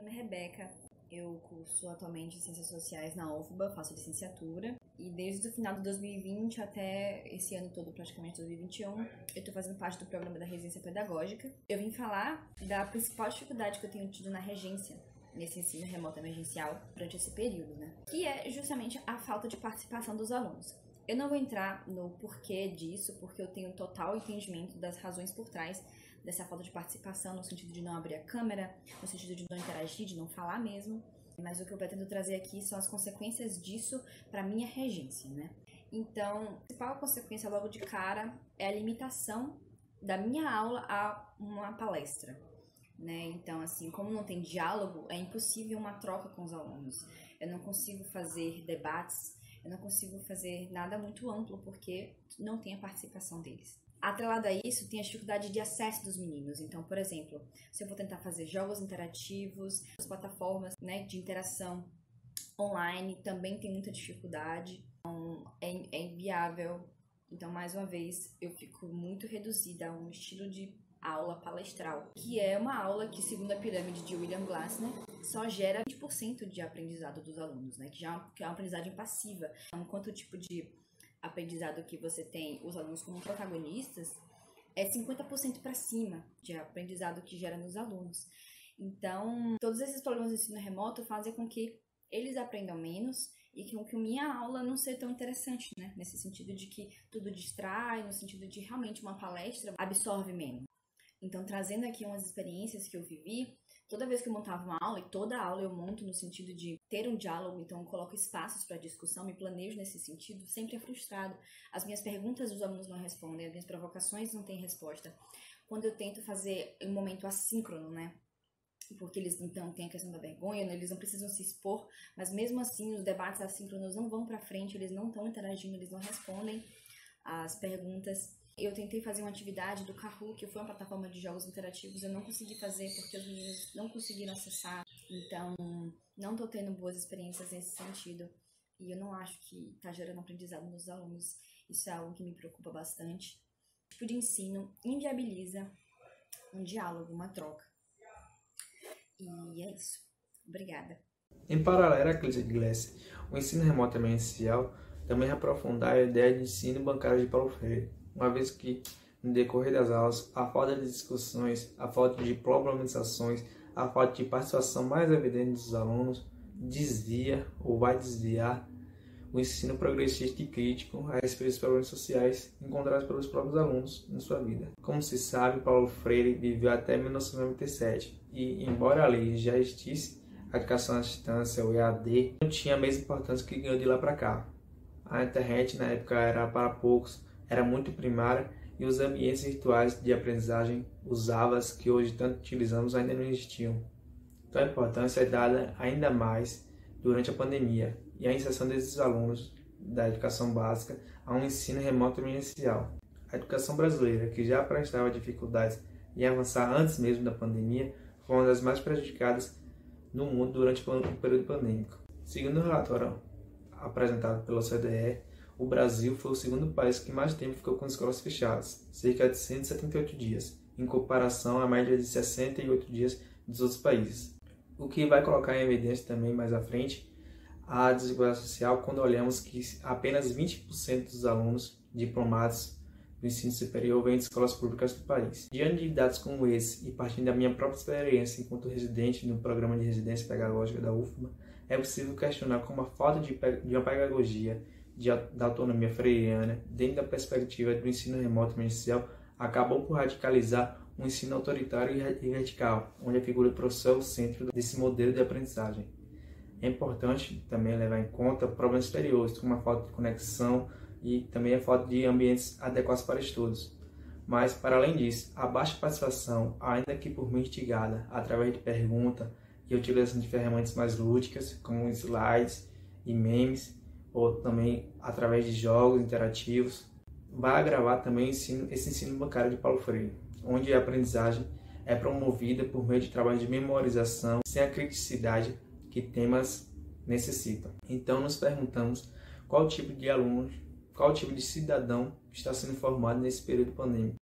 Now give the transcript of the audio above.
nome é Rebeca, eu curso atualmente Ciências Sociais na UFBA, faço licenciatura. E desde o final de 2020 até esse ano todo, praticamente 2021, eu estou fazendo parte do programa da Residência Pedagógica. Eu vim falar da principal dificuldade que eu tenho tido na regência, nesse ensino remoto emergencial, durante esse período, né? Que é justamente a falta de participação dos alunos. Eu não vou entrar no porquê disso, porque eu tenho total entendimento das razões por trás dessa falta de participação, no sentido de não abrir a câmera, no sentido de não interagir, de não falar mesmo. Mas o que eu pretendo trazer aqui são as consequências disso para a minha regência, né? Então, a principal consequência logo de cara é a limitação da minha aula a uma palestra, né? Então, assim, como não tem diálogo, é impossível uma troca com os alunos. Eu não consigo fazer debates, eu não consigo fazer nada muito amplo porque não tem a participação deles. Atrelado a isso, tem a dificuldade de acesso dos meninos. Então, por exemplo, se eu vou tentar fazer jogos interativos, as plataformas, né, de interação online também tem muita dificuldade, então é inviável. Então, mais uma vez, eu fico muito reduzida a um estilo de aula palestral, que é uma aula que, segundo a pirâmide de William Glasser, só gera 20% de aprendizado dos alunos, né, que é uma aprendizagem passiva. Então, quanto tipo de aprendizado que você tem os alunos como protagonistas, é 50% para cima de aprendizado que gera nos alunos. Então, todos esses problemas do ensino remoto fazem com que eles aprendam menos e com que minha aula não seja tão interessante, né? Nesse sentido de que tudo distrai, no sentido de realmente uma palestra absorve menos. Então, trazendo aqui umas experiências que eu vivi, toda vez que eu montava uma aula, e toda aula eu monto no sentido de ter um diálogo, então eu coloco espaços para discussão, me planejo nesse sentido, sempre é frustrado. As minhas perguntas os alunos não respondem, as minhas provocações não têm resposta. Quando eu tento fazer um momento assíncrono, né? Porque eles então têm a questão da vergonha, né? Eles não precisam se expor, mas mesmo assim os debates assíncronos não vão para frente, eles não estão interagindo, eles não respondem as perguntas. Eu tentei fazer uma atividade do Kahoot, que foi uma plataforma de jogos interativos, eu não consegui fazer porque os meninos não conseguiram acessar, então não estou tendo boas experiências nesse sentido e eu não acho que está gerando aprendizado nos alunos. Isso é algo que me preocupa bastante. O tipo de ensino inviabiliza um diálogo, uma troca. E é isso. Obrigada. Em paralelo à crise de Glasser, o ensino remoto emergencial também aprofundar a ideia de ensino bancário de Paulo Freire, uma vez que, no decorrer das aulas, a falta de discussões, a falta de problematizações, a falta de participação mais evidente dos alunos desvia ou vai desviar o ensino progressista e crítico a respeito dos problemas sociais encontrados pelos próprios alunos em sua vida. Como se sabe, Paulo Freire viveu até 1997 e, embora a lei já existisse, a educação à distância, o EAD, não tinha a mesma importância que ganhou de lá para cá. A internet na época era para poucos, era muito primária e os ambientes virtuais de aprendizagem, os AVAs que hoje tanto utilizamos, ainda não existiam. Então a importância é dada ainda mais durante a pandemia e a inserção desses alunos da educação básica a um ensino remoto emergencial. A educação brasileira, que já apresentava dificuldades em avançar antes mesmo da pandemia, foi uma das mais prejudicadas no mundo durante o período pandêmico. Segundo o relatório apresentado pela OCDE, o Brasil foi o segundo país que mais tempo ficou com escolas fechadas, cerca de 178 dias, em comparação à média de 68 dias dos outros países. O que vai colocar em evidência também mais à frente a desigualdade social quando olhamos que apenas 20% dos alunos diplomados do ensino superior vêm de escolas públicas do país. Diante de dados como esse e partindo da minha própria experiência enquanto residente no programa de residência pedagógica da UFBA, é possível questionar como a falta de uma pedagogia da autonomia freiriana, dentro da perspectiva do ensino remoto emergencial, acabou por radicalizar um ensino autoritário e vertical, onde a figura do professor é o centro desse modelo de aprendizagem. É importante também levar em conta problemas exteriores, como a falta de conexão e também a falta de ambientes adequados para estudos. Mas, para além disso, a baixa participação, ainda que por instigada através de pergunta e utilização de ferramentas mais lúdicas, como slides e memes, ou também através de jogos interativos, vai agravar também esse ensino bancário de Paulo Freire, onde a aprendizagem é promovida por meio de trabalho de memorização, sem a criticidade que temas necessitam. Então, nos perguntamos qual tipo de aluno, qual tipo de cidadão está sendo formado nesse período pandêmico.